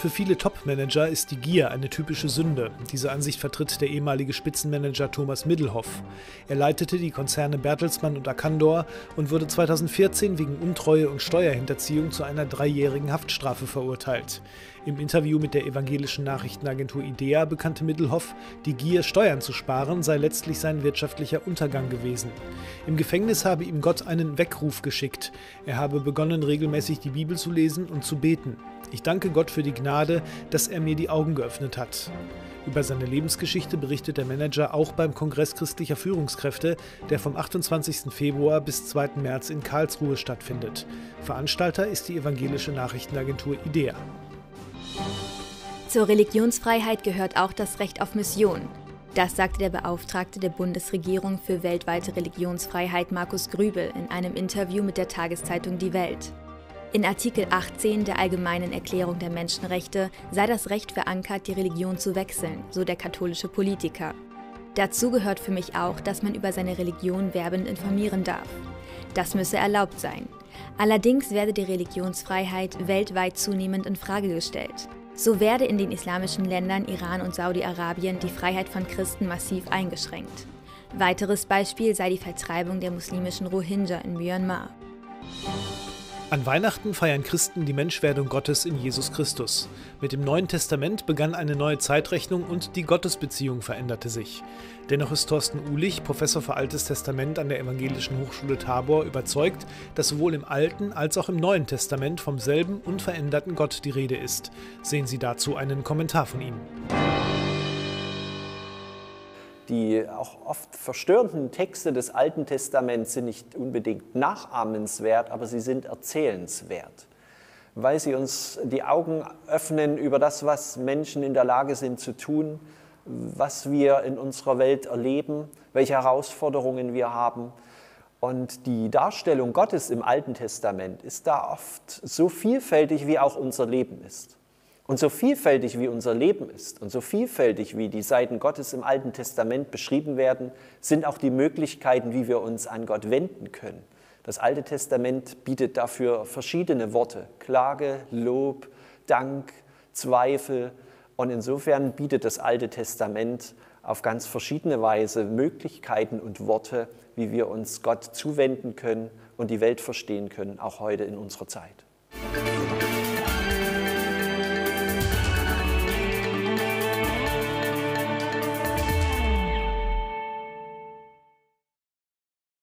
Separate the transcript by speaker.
Speaker 1: Für viele Top-Manager ist die Gier eine typische Sünde. Diese Ansicht vertritt der ehemalige Spitzenmanager Thomas Middelhoff. Er leitete die Konzerne Bertelsmann und Arcandor und wurde 2014 wegen Untreue und Steuerhinterziehung zu einer 3-jährigen Haftstrafe verurteilt. Im Interview mit der evangelischen Nachrichtenagentur IDEA bekannte Middelhoff, die Gier, Steuern zu sparen, sei letztlich sein wirtschaftlicher Untergang gewesen. Im Gefängnis habe ihm Gott einen Weckruf geschickt. Er habe begonnen, regelmäßig die Bibel zu lesen und zu beten. Ich danke Gott für die Gnade, dass er mir die Augen geöffnet hat. Über seine Lebensgeschichte berichtet der Manager auch beim Kongress christlicher Führungskräfte, der vom 28. Februar bis 2. März in Karlsruhe stattfindet. Veranstalter ist die evangelische Nachrichtenagentur IDEA.
Speaker 2: Zur Religionsfreiheit gehört auch das Recht auf Mission. Das sagte der Beauftragte der Bundesregierung für weltweite Religionsfreiheit Markus Grübel in einem Interview mit der Tageszeitung Die Welt. In Artikel 18 der Allgemeinen Erklärung der Menschenrechte sei das Recht verankert, die Religion zu wechseln, so der katholische Politiker. Dazu gehört für mich auch, dass man über seine Religion werbend informieren darf. Das müsse erlaubt sein. Allerdings werde die Religionsfreiheit weltweit zunehmend in Frage gestellt. So werde in den islamischen Ländern Iran und Saudi-Arabien die Freiheit von Christen massiv eingeschränkt. Weiteres Beispiel sei die Vertreibung der muslimischen Rohingya in Myanmar.
Speaker 1: An Weihnachten feiern Christen die Menschwerdung Gottes in Jesus Christus. Mit dem Neuen Testament begann eine neue Zeitrechnung und die Gottesbeziehung veränderte sich. Dennoch ist Thorsten Uhlich, Professor für Altes Testament an der Evangelischen Hochschule Tabor, überzeugt, dass sowohl im Alten als auch im Neuen Testament vom selben unveränderten Gott die Rede ist. Sehen Sie dazu einen Kommentar von ihm.
Speaker 3: Die auch oft verstörenden Texte des Alten Testaments sind nicht unbedingt nachahmenswert, aber sie sind erzählenswert, weil sie uns die Augen öffnen über das, was Menschen in der Lage sind zu tun, was wir in unserer Welt erleben, welche Herausforderungen wir haben. Und die Darstellung Gottes im Alten Testament ist da oft so vielfältig, wie auch unser Leben ist. Und so vielfältig wie unser Leben ist und so vielfältig wie die Seiten Gottes im Alten Testament beschrieben werden, sind auch die Möglichkeiten, wie wir uns an Gott wenden können. Das Alte Testament bietet dafür verschiedene Worte: Klage, Lob, Dank, Zweifel. Und insofern bietet das Alte Testament auf ganz verschiedene Weise Möglichkeiten und Worte, wie wir uns Gott zuwenden können und die Welt verstehen können, auch heute in unserer Zeit.